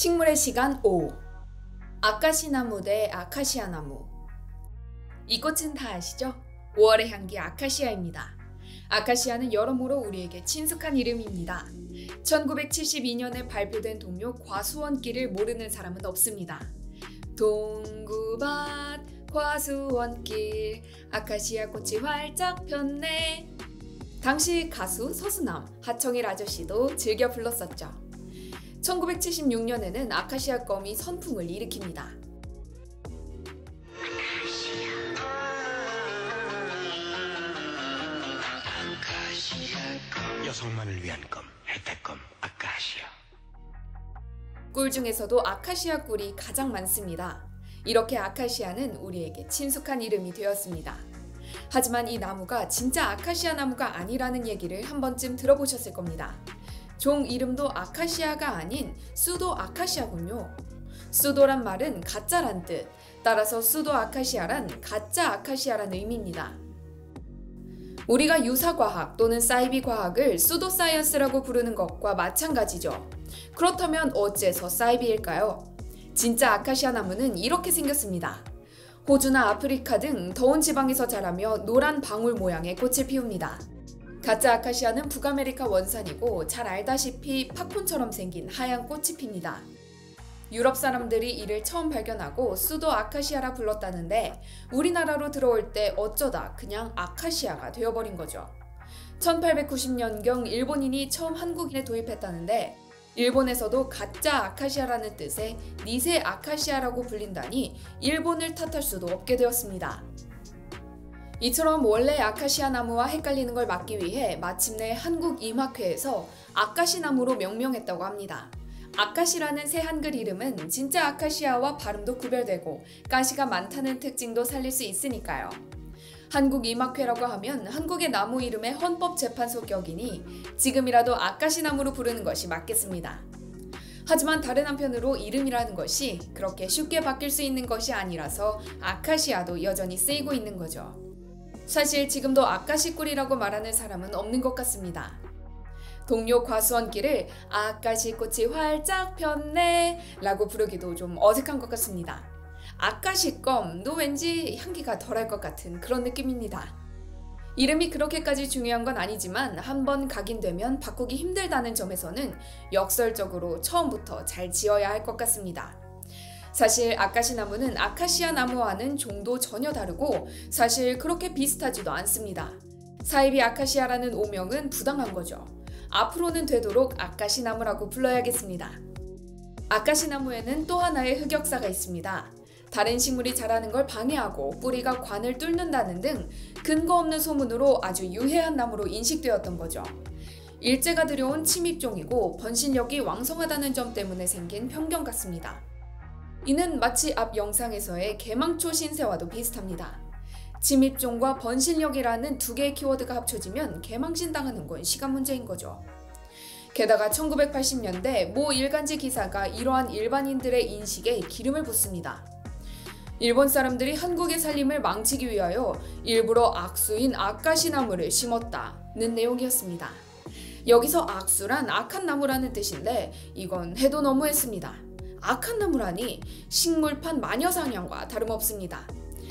식물의 시간 5. 아카시나무 대 아카시아나무. 이 꽃은 다 아시죠? 5월의 향기 아카시아입니다. 아카시아는 여러모로 우리에게 친숙한 이름입니다. 1972년에 발표된 동요 과수원길을 모르는 사람은 없습니다. 동구밭 과수원길 아카시아 꽃이 활짝 폈네. 당시 가수 서수남, 하청일 아저씨도 즐겨 불렀었죠. 1976년에는 아카시아 껌이 선풍을 일으킵니다. 여성만을 위한 껌, 혜택껌, 아카시아. 꿀 중에서도 아카시아 꿀이 가장 많습니다. 이렇게 아카시아는 우리에게 친숙한 이름이 되었습니다. 하지만 이 나무가 진짜 아카시아 나무가 아니라는 얘기를 한 번쯤 들어보셨을 겁니다. 종 이름도 아카시아가 아닌 수도 아카시아군요. 수도란 말은 가짜란 뜻, 따라서 수도 아카시아란 가짜 아카시아란 의미입니다. 우리가 유사과학 또는 사이비과학을 수도사이언스라고 부르는 것과 마찬가지죠. 그렇다면 어째서 사이비일까요? 진짜 아카시아 나무는 이렇게 생겼습니다. 호주나 아프리카 등 더운 지방에서 자라며 노란 방울 모양의 꽃을 피웁니다. 가짜 아카시아는 북아메리카 원산이고 잘 알다시피 팝콘처럼 생긴 하얀 꽃이 핍니다. 유럽 사람들이 이를 처음 발견하고 수도 아카시아라 불렀다는데 우리나라로 들어올 때 어쩌다 그냥 아카시아가 되어버린 거죠. 1890년경 일본인이 처음 한국인에 도입했다는데 일본에서도 가짜 아카시아라는 뜻의 니세 아카시아라고 불린다니 일본을 탓할 수도 없게 되었습니다. 이처럼 원래 아카시아 나무와 헷갈리는 걸 막기 위해 마침내 한국임학회에서 아카시나무로 명명했다고 합니다. 아카시라는 새 한글 이름은 진짜 아카시아와 발음도 구별되고 가시가 많다는 특징도 살릴 수 있으니까요. 한국임학회라고 하면 한국의 나무 이름의 헌법재판소 격이니 지금이라도 아카시나무로 부르는 것이 맞겠습니다. 하지만 다른 한편으로 이름이라는 것이 그렇게 쉽게 바뀔 수 있는 것이 아니라서 아카시아도 여전히 쓰이고 있는 거죠. 사실 지금도 아카시꿀이라고 말하는 사람은 없는 것 같습니다. 동료 과수원길을 아카시꽃이 활짝 폈네 라고 부르기도 좀 어색한 것 같습니다. 아카시껌도 왠지 향기가 덜할 것 같은 그런 느낌입니다. 이름이 그렇게까지 중요한 건 아니지만 한번 각인되면 바꾸기 힘들다는 점에서는 역설적으로 처음부터 잘 지어야 할 것 같습니다. 사실 아카시나무는 아카시아 나무와는 종도 전혀 다르고 사실 그렇게 비슷하지도 않습니다. 사이비 아카시아라는 오명은 부당한 거죠. 앞으로는 되도록 아카시나무라고 불러야겠습니다. 아카시나무에는 또 하나의 흑역사가 있습니다. 다른 식물이 자라는 걸 방해하고 뿌리가 관을 뚫는다는 등 근거 없는 소문으로 아주 유해한 나무로 인식되었던 거죠. 일제가 들여온 침입종이고 번식력이 왕성하다는 점 때문에 생긴 편견 같습니다. 이는 마치 앞 영상에서의 개망초 신세와도 비슷합니다. 침입종과 번식력이라는 두 개의 키워드가 합쳐지면 개망신당하는 건 시간 문제인 거죠. 게다가 1980년대 모 일간지 기사가 이러한 일반인들의 인식에 기름을 붓습니다. 일본 사람들이 한국의 살림을 망치기 위하여 일부러 악수인 아카시나무를 심었다는 내용이었습니다. 여기서 악수란 악한 나무라는 뜻인데 이건 해도 너무했습니다. 악한 나무라니 식물판 마녀사냥과 다름없습니다.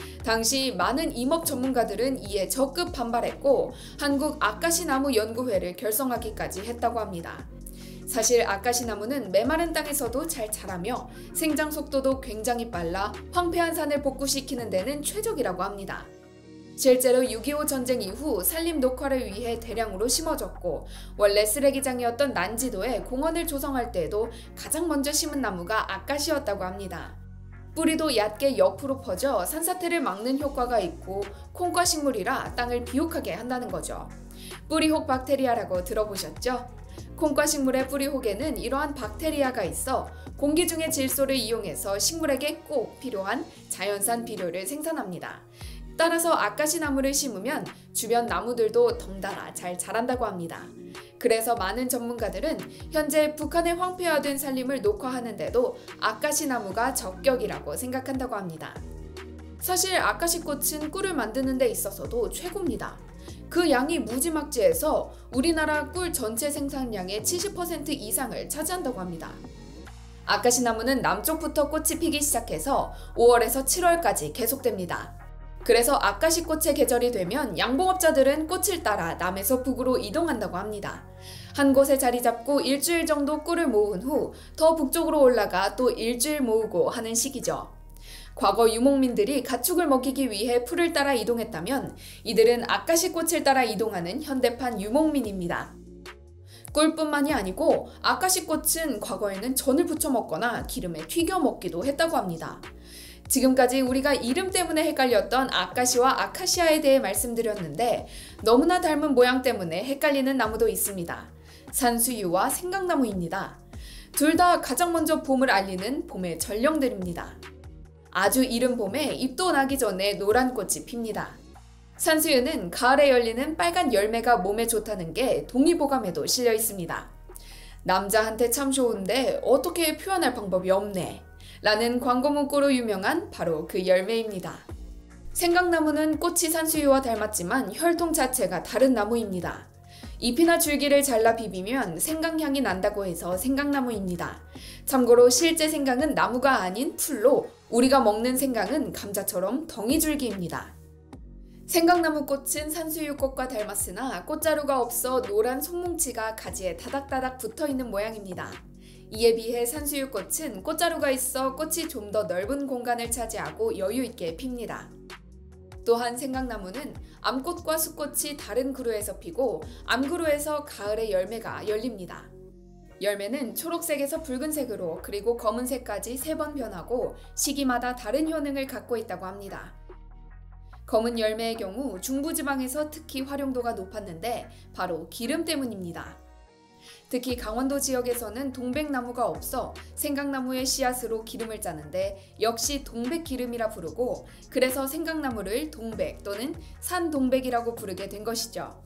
당시 많은 임업 전문가들은 이에 적극 반발했고 한국 아카시나무 연구회를 결성하기까지 했다고 합니다. 사실 아카시나무는 메마른 땅에서도 잘 자라며 생장 속도도 굉장히 빨라 황폐한 산을 복구시키는 데는 최적이라고 합니다. 실제로 6.25 전쟁 이후 산림 녹화를 위해 대량으로 심어졌고 원래 쓰레기장이었던 난지도에 공원을 조성할 때에도 가장 먼저 심은 나무가 아카시였다고 합니다. 뿌리도 얕게 옆으로 퍼져 산사태를 막는 효과가 있고 콩과 식물이라 땅을 비옥하게 한다는 거죠. 뿌리혹 박테리아라고 들어보셨죠? 콩과 식물의 뿌리혹에는 이러한 박테리아가 있어 공기 중의 질소를 이용해서 식물에게 꼭 필요한 자연산 비료를 생산합니다. 따라서 아카시나무를 심으면 주변 나무들도 덩달아 잘 자란다고 합니다. 그래서 많은 전문가들은 현재 북한의 황폐화된 산림을 녹화하는데도 아카시나무가 적격이라고 생각한다고 합니다. 사실 아카시꽃은 꿀을 만드는 데 있어서도 최고입니다. 그 양이 무지막지해서 우리나라 꿀 전체 생산량의 70% 이상을 차지한다고 합니다. 아카시 나무는 남쪽부터 꽃이 피기 시작해서 5월에서 7월까지 계속됩니다. 그래서 아카시 꽃의 계절이 되면 양봉업자들은 꽃을 따라 남에서 북으로 이동한다고 합니다. 한 곳에 자리 잡고 일주일 정도 꿀을 모은 후 더 북쪽으로 올라가 또 일주일 모으고 하는 시기죠. 과거 유목민들이 가축을 먹이기 위해 풀을 따라 이동했다면 이들은 아카시 꽃을 따라 이동하는 현대판 유목민입니다. 꿀뿐만이 아니고 아카시 꽃은 과거에는 전을 부쳐 먹거나 기름에 튀겨 먹기도 했다고 합니다. 지금까지 우리가 이름 때문에 헷갈렸던 아카시와 아카시아에 대해 말씀드렸는데 너무나 닮은 모양 때문에 헷갈리는 나무도 있습니다. 산수유와 생강나무입니다. 둘 다 가장 먼저 봄을 알리는 봄의 전령들입니다. 아주 이른 봄에 잎도 나기 전에 노란 꽃이 핍니다. 산수유는 가을에 열리는 빨간 열매가 몸에 좋다는 게 동의보감에도 실려 있습니다. 남자한테 참 좋은데 어떻게 표현할 방법이 없네 라는 광고 문구로 유명한 바로 그 열매입니다. 생강나무는 꽃이 산수유와 닮았지만 혈통 자체가 다른 나무입니다. 잎이나 줄기를 잘라 비비면 생강향이 난다고 해서 생강나무입니다. 참고로 실제 생강은 나무가 아닌 풀로 우리가 먹는 생강은 감자처럼 덩이줄기입니다. 생강나무 꽃은 산수유꽃과 닮았으나 꽃자루가 없어 노란 손뭉치가 가지에 다닥다닥 붙어있는 모양입니다. 이에 비해 산수유꽃은 꽃자루가 있어 꽃이 좀 더 넓은 공간을 차지하고 여유있게 핍니다. 또한 생강나무는 암꽃과 수꽃이 다른 그루에서 피고 암그루에서 가을에 열매가 열립니다. 열매는 초록색에서 붉은색으로 그리고 검은색까지 3번 변하고 시기마다 다른 효능을 갖고 있다고 합니다. 검은 열매의 경우 중부지방에서 특히 활용도가 높았는데 바로 기름 때문입니다. 특히 강원도 지역에서는 동백나무가 없어 생강나무의 씨앗으로 기름을 짜는데 역시 동백기름이라 부르고 그래서 생강나무를 동백 또는 산동백이라고 부르게 된 것이죠.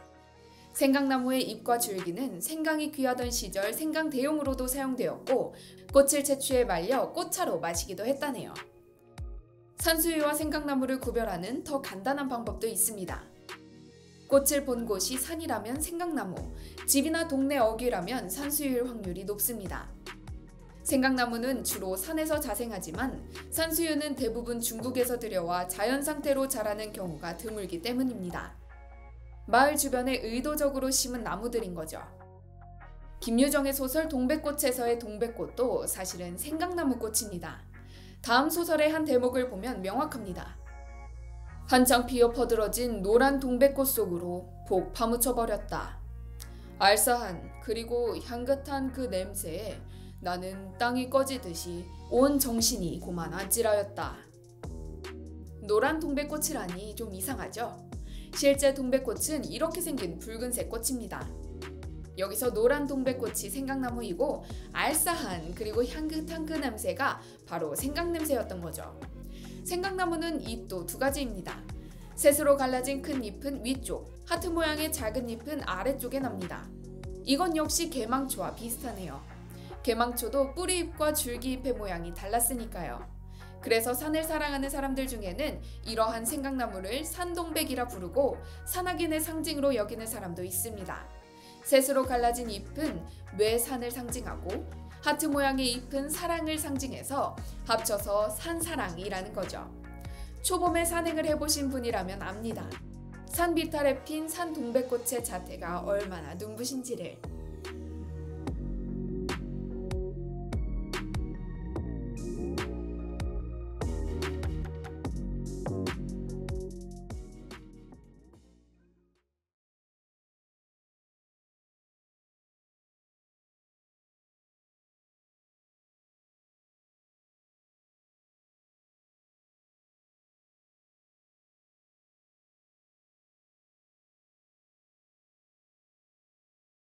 생강나무의 잎과 줄기는 생강이 귀하던 시절 생강대용으로도 사용되었고 꽃을 채취해 말려 꽃차로 마시기도 했다네요. 산수유와 생강나무를 구별하는 더 간단한 방법도 있습니다. 꽃을 본 곳이 산이라면 생강나무, 집이나 동네 어귀라면 산수유일 확률이 높습니다. 생강나무는 주로 산에서 자생하지만 산수유는 대부분 중국에서 들여와 자연 상태로 자라는 경우가 드물기 때문입니다. 마을 주변에 의도적으로 심은 나무들인 거죠. 김유정의 소설 동백꽃에서의 동백꽃도 사실은 생강나무 꽃입니다. 다음 소설의 한 대목을 보면 명확합니다. 한창 피어 퍼들어진 노란 동백꽃 속으로 폭 파묻혀버렸다. 알싸한 그리고 향긋한 그 냄새에 나는 땅이 꺼지듯이 온 정신이 고만 아찔하였다. 노란 동백꽃이라니 좀 이상하죠? 실제 동백꽃은 이렇게 생긴 붉은색 꽃입니다. 여기서 노란 동백꽃이 생강나무이고 알싸한 그리고 향긋한 그 냄새가 바로 생강냄새였던 거죠. 생강나무는 잎도 2가지입니다. 셋으로 갈라진 큰 잎은 위쪽, 하트 모양의 작은 잎은 아래쪽에 납니다. 이건 역시 개망초와 비슷하네요. 개망초도 뿌리잎과 줄기잎의 모양이 달랐으니까요. 그래서 산을 사랑하는 사람들 중에는 이러한 생강나무를 산동백이라 부르고 산악인의 상징으로 여기는 사람도 있습니다. 셋으로 갈라진 잎은 뇌산을 상징하고 하트 모양의 잎은 사랑을 상징해서 합쳐서 산사랑이라는 거죠. 초봄에 산행을 해보신 분이라면 압니다. 산 비탈에 핀 산동백꽃의 자태가 얼마나 눈부신지를.